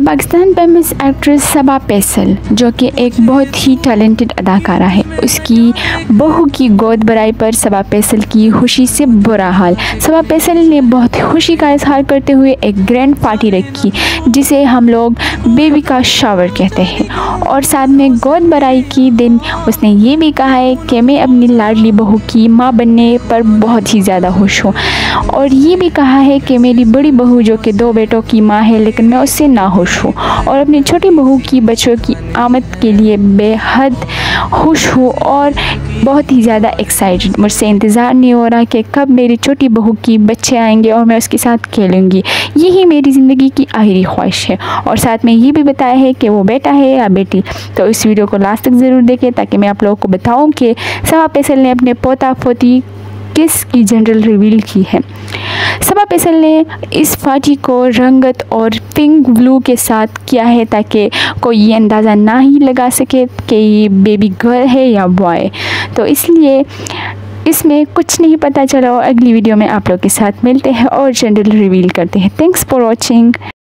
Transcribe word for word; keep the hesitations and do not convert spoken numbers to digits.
तो Pakistan famous actress Saba Faisal जो कि एक बहुत ही टैलेंटेड अदाकारा है, उसकी बहू की गोद भराई पर सबा फैसल की खुशी से बुरा हाल। सबा फैसल ने बहुत खुशी का इजहार करते हुए एक ग्रैंड पार्टी रखी जिसे हम लोग बेबी का शावर कहते हैं, और साथ में गोद भराई की दिन उसने ये भी कहा है कि मैं अपनी लाडली बहू की माँ बनने पर बहुत ही ज़्यादा खुश हूँ, और ये भी कहा है कि मेरी बड़ी बहू जो कि दो बेटों की माँ है लेकिन मैं उससे ना खुश हूँ, और अपनी छोटी बहू की बच्चों की आमद के लिए बेहद खुश हूँ और बहुत ही ज़्यादा एक्साइटेड। मुझसे इंतज़ार नहीं हो रहा कि कब मेरी छोटी बहू की बच्चे आएंगे और मैं उसके साथ खेलूँगी। यही मेरी ज़िंदगी की आखिरी ख्वाहिश है। और साथ में ये भी बताया है कि वो बेटा है या बेटी। तो इस वीडियो को लास्ट तक ज़रूर देखें ताकि मैं आप लोगों को बताऊँ कि सबा फैसल ने अपने पोता पोती किस की जनरल रिवील की है। सबा फैसल ने इस पार्टी को रंगत और पिंक ब्लू के साथ किया है ताकि कोई ये अंदाज़ा ना ही लगा सके कि ये बेबी गर्ल है या बॉय, तो इसलिए इसमें कुछ नहीं पता चला। और अगली वीडियो में आप लोग के साथ मिलते हैं और जनरल रिवील करते हैं। Thanks for watching.